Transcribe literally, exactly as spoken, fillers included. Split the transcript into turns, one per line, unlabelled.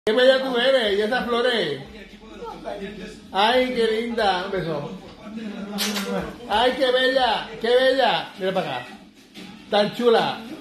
Qué bella tú eres, y esas flores. Ay, qué linda. Un beso. Ay, qué bella, qué bella. Mira para acá. Tan chula.